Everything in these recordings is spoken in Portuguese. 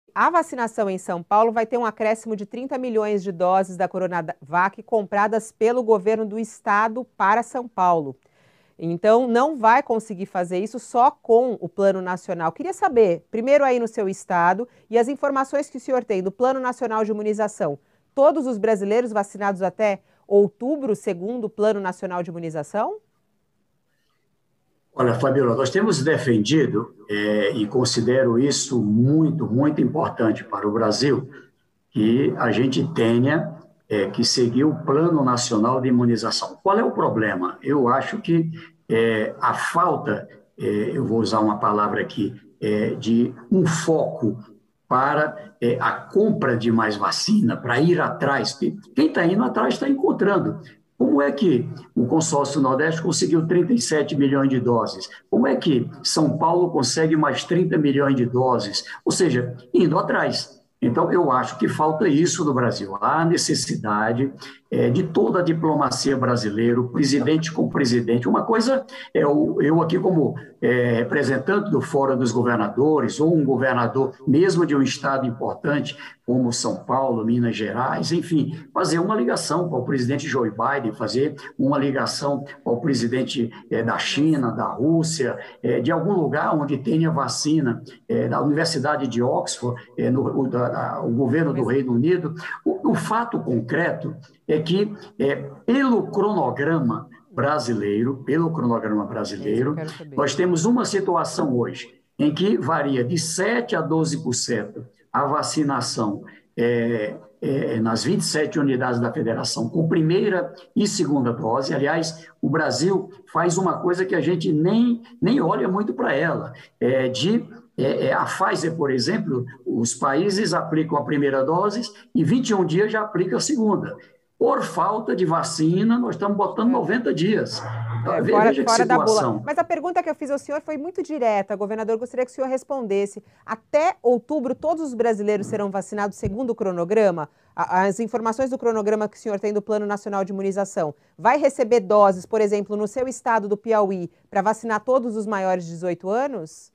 A vacinação em São Paulo vai ter um acréscimo de 30 milhões de doses da Coronavac compradas pelo governo do estado para São Paulo. Então, não vai conseguir fazer isso só com o Plano Nacional. Queria saber, primeiro aí no seu estado, e as informações que o senhor tem do Plano Nacional de Imunização. Todos os brasileiros vacinados até outubro, segundo o Plano Nacional de Imunização? Olha, Fabiola, nós temos defendido, e considero isso muito, muito importante para o Brasil, que a gente tenha que seguir o Plano Nacional de Imunização. Qual é o problema? Eu acho que a falta, eu vou usar uma palavra aqui, de um foco para a compra de mais vacina, para ir atrás. Quem está indo atrás está encontrando. Como é que o consórcio Nordeste conseguiu 37 milhões de doses? Como é que São Paulo consegue mais 30 milhões de doses? Ou seja, indo atrás. Então, eu acho que falta isso no Brasil. Há necessidade de toda a diplomacia brasileira, o presidente com o presidente. Uma coisa é eu aqui como representante do Fórum dos Governadores, ou um governador mesmo de um estado importante, como São Paulo, Minas Gerais, enfim, fazer uma ligação para o presidente Joe Biden, fazer uma ligação ao presidente da China, da Rússia, de algum lugar onde tenha vacina, da Universidade de Oxford, o governo do Reino Unido. O fato concreto é que, pelo cronograma brasileiro, nós temos uma situação hoje em que varia de 7 a 12% a vacinação nas 27 unidades da federação com primeira e segunda dose. Aliás, o Brasil faz uma coisa que a gente nem olha muito para ela, a Pfizer, por exemplo, os países aplicam a primeira dose e 21 dias já aplica a segunda. Por falta de vacina, nós estamos botando 90 dias. Então, veja que Fora da bula. situação. Mas a pergunta que eu fiz ao senhor foi muito direta, governador. Gostaria que o senhor respondesse. Até outubro, todos os brasileiros serão vacinados segundo o cronograma? As informações do cronograma que o senhor tem do Plano Nacional de Imunização. Vai receber doses, por exemplo, no seu estado do Piauí, para vacinar todos os maiores de 18 anos?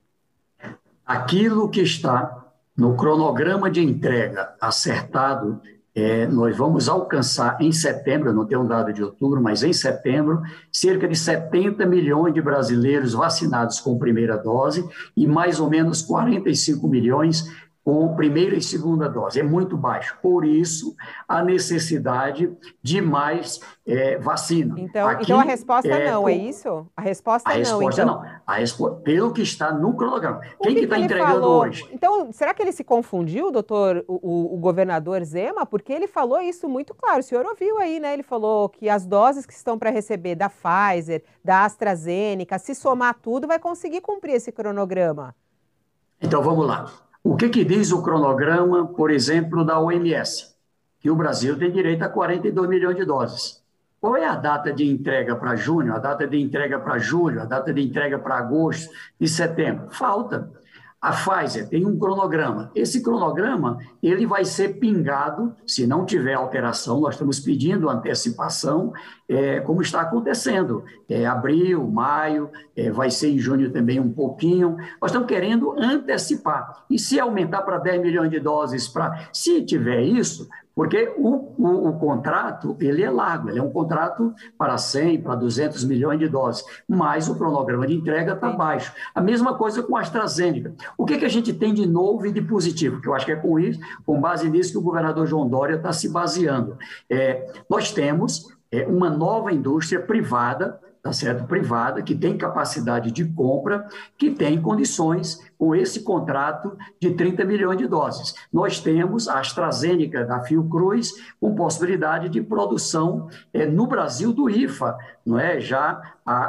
Aquilo que está no cronograma de entrega acertado, nós vamos alcançar em setembro, eu não tenho um dado de outubro, mas em setembro, cerca de 70 milhões de brasileiros vacinados com primeira dose e mais ou menos 45 milhões com primeira e segunda dose. É muito baixo. Por isso, a necessidade de mais vacina. Então a resposta não, é isso? A resposta a não, resposta então. não. Pelo que está no cronograma. Quem que está ele entregando falou? hoje? Então, será que ele se confundiu, doutor, o governador Zema? Porque ele falou isso muito claro. O senhor ouviu aí, né? Ele falou que as doses que estão para receber da Pfizer, da AstraZeneca, se somar tudo, vai conseguir cumprir esse cronograma. Então, vamos lá. O que diz o cronograma, por exemplo, da OMS? Que o Brasil tem direito a 42 milhões de doses. Qual é a data de entrega para junho, a data de entrega para julho, a data de entrega para agosto e setembro? Falta. A Pfizer tem um cronograma. Esse cronograma ele vai ser pingado, se não tiver alteração, nós estamos pedindo antecipação, como está acontecendo. Abril, maio, vai ser em junho também um pouquinho. Nós estamos querendo antecipar. E se aumentar para 10 milhões de doses, se tiver isso, porque o contrato ele é largo, ele é um contrato para 100, para 200 milhões de doses, mas o cronograma de entrega está baixo. A mesma coisa com a AstraZeneca. O que a gente tem de novo e de positivo? Que eu acho que é com base nisso que o governador João Dória está se baseando. Nós temos uma nova indústria privada, tá certo? Privada, que tem capacidade de compra, que tem condições com esse contrato de 30 milhões de doses. Nós temos a AstraZeneca da Fiocruz com possibilidade de produção no Brasil do IFA, não é? Já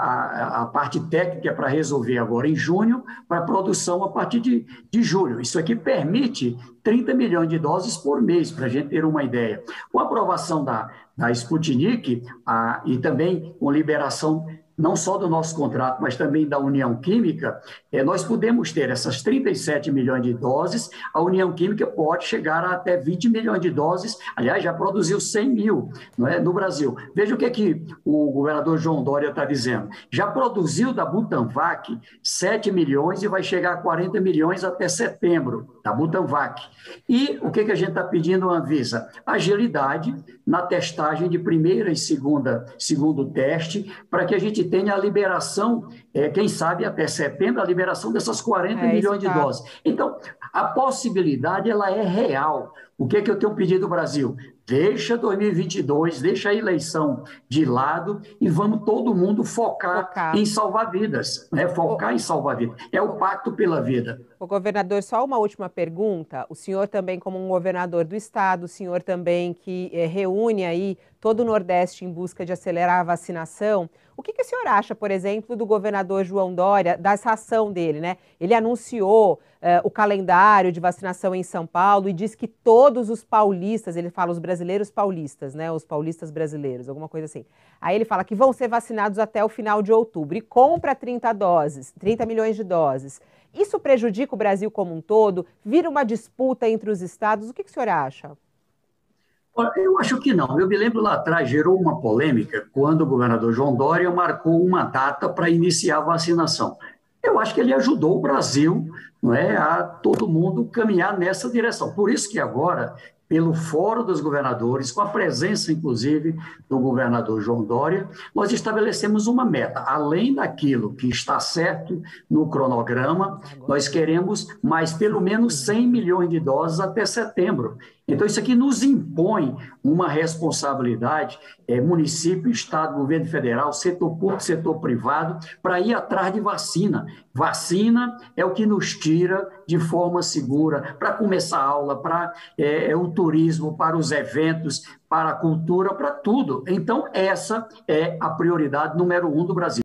a parte técnica para resolver agora em junho, para produção a partir de julho. Isso aqui permite 30 milhões de doses por mês, para a gente ter uma ideia. Com a aprovação da Sputnik e também com liberação não só do nosso contrato, mas também da União Química, nós podemos ter essas 37 milhões de doses, a União Química pode chegar a até 20 milhões de doses, aliás, já produziu 100 mil, não é, no Brasil. Veja o que o governador João Dória está dizendo. Já produziu da Butanvac 7 milhões e vai chegar a 40 milhões até setembro, da Butanvac. E o que a gente está pedindo à Anvisa? Agilidade na testagem de primeira e segundo teste, para que a gente tenha a liberação, quem sabe até setembro, a liberação dessas 40 milhões de doses. Então, a possibilidade ela é real. O que eu tenho pedido ao Brasil? Deixa 2022, deixa a eleição de lado e vamos todo mundo focar em salvar vidas, né? Focar em salvar vidas. É o pacto pela vida. O governador, só uma última pergunta. O senhor também, como um governador do estado, o senhor também que reúne aí todo o Nordeste em busca de acelerar a vacinação, o que o senhor acha, por exemplo, do governador João Dória, dessa ação dele, né? Ele anunciou o calendário de vacinação em São Paulo e diz que todos os paulistas, ele fala os brasileiros paulistas, né? Os paulistas brasileiros, alguma coisa assim. Aí ele fala que vão ser vacinados até o final de outubro e compra 30 milhões de doses. Isso prejudica o Brasil como um todo? Vira uma disputa entre os estados? O que o senhor acha? Eu acho que não. Eu me lembro lá atrás, gerou uma polêmica quando o governador João Dória marcou uma data para iniciar a vacinação. Eu acho que ele ajudou o Brasil, não é, a todo mundo caminhar nessa direção. Por isso que agora, pelo Fórum dos Governadores, com a presença, inclusive, do governador João Dória, nós estabelecemos uma meta. Além daquilo que está certo no cronograma, nós queremos mais pelo menos 100 milhões de doses até setembro. Então, isso aqui nos impõe uma responsabilidade, município, Estado, governo federal, setor público, setor privado, para ir atrás de vacina. Vacina é o que nos tira de forma segura para começar a aula, para o turismo, para os eventos, para a cultura, para tudo. Então, essa é a prioridade número 1 do Brasil.